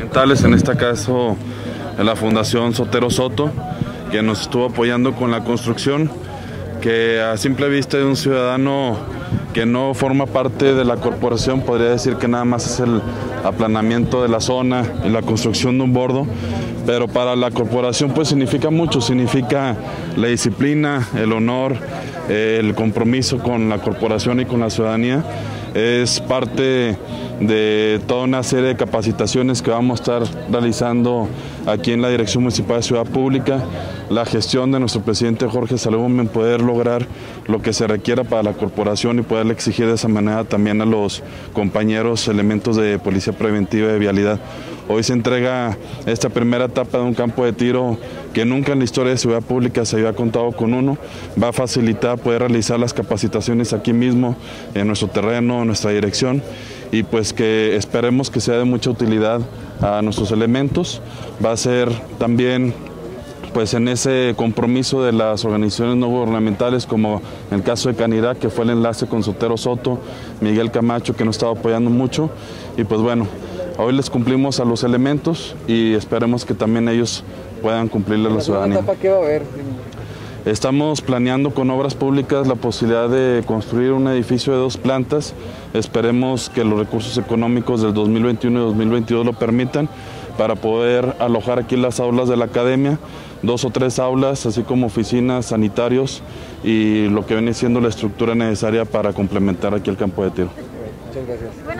gubernamentales, en este caso en la Fundación Sotero Soto, que nos estuvo apoyando con la construcción, que a simple vista de un ciudadano que no forma parte de la corporación podría decir que nada más es el aplanamiento de la zona y la construcción de un bordo, pero para la corporación pues significa mucho, significa la disciplina, el honor, el compromiso con la corporación y con la ciudadanía. Es parte de toda una serie de capacitaciones que vamos a estar realizando aquí en la Dirección Municipal de Ciudad Pública, la gestión de nuestro presidente Jorge Salomón en poder lograr lo que se requiera para la corporación y poderle exigir de esa manera también a los compañeros elementos de Policía Preventiva de Vialidad. Hoy se entrega esta primera etapa de un campo de tiro que nunca en la historia de Ciudad Pública se había contado con uno. Va a facilitar poder realizar las capacitaciones aquí mismo, en nuestro terreno, en nuestra dirección, y pues que esperemos que sea de mucha utilidad a nuestros elementos. Va a ser también pues en ese compromiso de las organizaciones no gubernamentales, como en el caso de Canidad, que fue el enlace con Sotero Soto, Miguel Camacho, que nos estaba apoyando mucho, y pues bueno, hoy les cumplimos a los elementos y esperemos que también ellos puedan cumplirle a la ciudadanía. ¿Qué va a haber? Estamos planeando con Obras Públicas la posibilidad de construir un edificio de 2 plantas. Esperemos que los recursos económicos del 2021 y 2022 lo permitan para poder alojar aquí las aulas de la academia, 2 o 3 aulas, así como oficinas, sanitarios y lo que viene siendo la estructura necesaria para complementar aquí el campo de tiro. Muchas gracias.